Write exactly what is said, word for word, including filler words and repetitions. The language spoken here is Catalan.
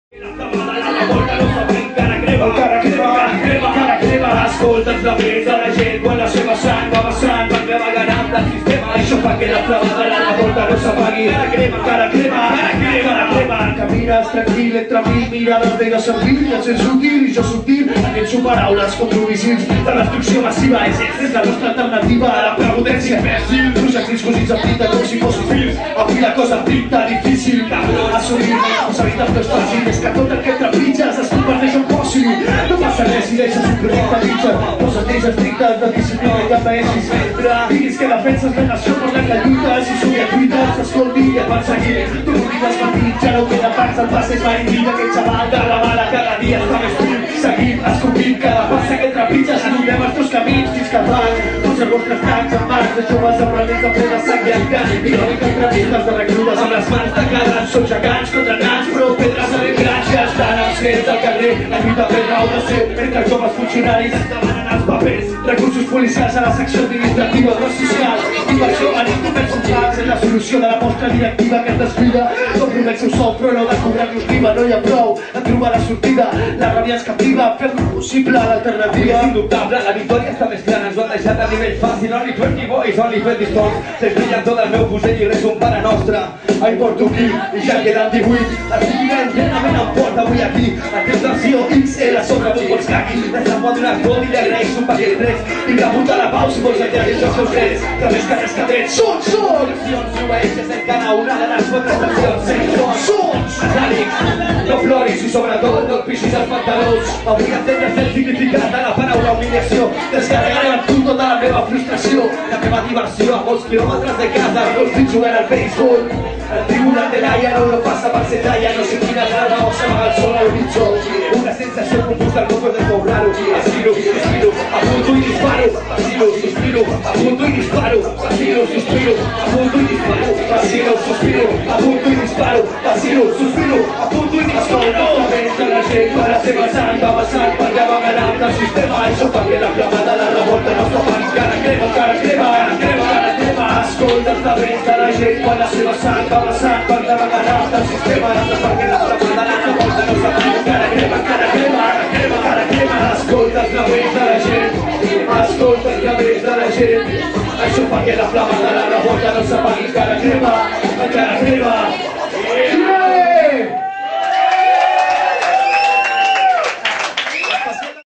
Escoltes la veu de la gent quan la seva sang va vessant per cremar ganant del sistema. Això fa que la flama de la revolta no s'apagui. Cara crema, cara crema, cara crema, cara crema. Camines tranquil entre mil mirades negues servir. El sents útil i jo subtil. Aquests són paraules controvisils. La destrucció massiva és, és la nostra alternativa a la prepotència imbècil. Projectils cosits amb tinta com si fossin fills. Avui la cosa pinta difícil. Assolir la responsabilitat no és fàcil. És que tot el que trepitges es converteix en fòssil. No passa res si deixes un projecte mitja. Posa't lleis estrictes de disciplina i que vegis sempre. Diguis que defenses la nació per la que lluites. Si sou lluites, s'escolti i et van seguir. Tu oblides mentir, ja no queda pas. El pas és mai vida, aquest xaval de la mala cada dia està més pur. Seguim, escopim cada passa que trepitges i donem els teus camins fins que van. Tots els vostres tancs en mans de joves aprenents de plena sang i encant. Irònic entrevistes de reclutes amb les mans tancades. Són gegants contra nans, però pedres a ben grans. Ja estan els fets del carrer. La lluita per raó de ser entre els joves funcionaris demanen els papers, recursos policials a la secció administrativa o social. I per això han incomplet sofats en la solució de la mostra directiva que es descuida. No promet seu sou, però no de cobrar-nos l'I V A. No hi ha prou de trobar la sortida. La ràbia ens captiva, fem-lo possible l'alternativa. És indubtable, la victòria està més clara. Ens ho han deixat a nivell fàcil. Only twenty boys, only twenty stones. Se brillen tot el meu fusell i res un pare nostre. Ai, porto aquí i ja queden divuit. Estic vivint plenament en port avui aquí. El temps d'acció X L sobre tu vols caqui. Deixa'm pot donar tot i li agraeix un paquet de drets. I pregunta la pau si vols enterrir els seus drets. Que més que res que drets són, són! Accions obeeixes en cada una de les quatre estacions. Són, són! Metàl·lics, no ploris i sobretot no et pixis els pantalons. Avui entendres el significat de la paraula humiliació. Descarregaré amb tu tota la meva frustració. La meva diversió a molts quilòmetres de casa. Molts fills jugant al béisbol. El tribunal de l'Aia no lo passa per ser talla. No sé quina tarda o s'amaga el sol a l'horitzó. Una sensació confusa al motor de cobrar-ho. Aspiro, sospiro, apunto i disparo. Vacilo, sospiro, apunto i disparo. Vacilo, sospiro, apunto i disparo. Vacilo, sospiro, apunto i disparo. Vacilo, sospiro, apunto i disparo. Pensa la gent quan la seva sang va vessant perquè va ganant del sistema. Això fa que la flama de la revolta no s'apagui. Cara crema, cara crema, cara crema, cara crema. Escolta els laments de la gent quan la seva sang va vessant perquè va ganant del sistema. Això fa que la flama de la revolta no s'apagui. Cara crema, cara crema, cara crema, cara crema. Escolta els laments de la gent. Escolta els laments de la gent. Això fa que la flama de la revolta no s'apagui. Cara crema, cara crema.